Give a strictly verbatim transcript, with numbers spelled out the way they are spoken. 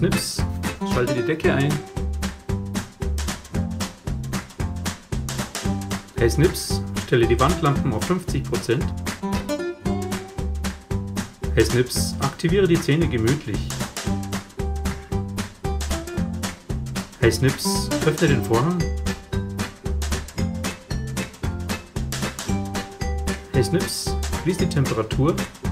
Snips, schalte die Decke ein. Hey Snips, stelle die Wandlampen auf fünfzig Prozent. Hey Snips, aktiviere die Zähne gemütlich. Hey Snips, öffne den Vorhang. Hey Snips, schließ die Temperatur.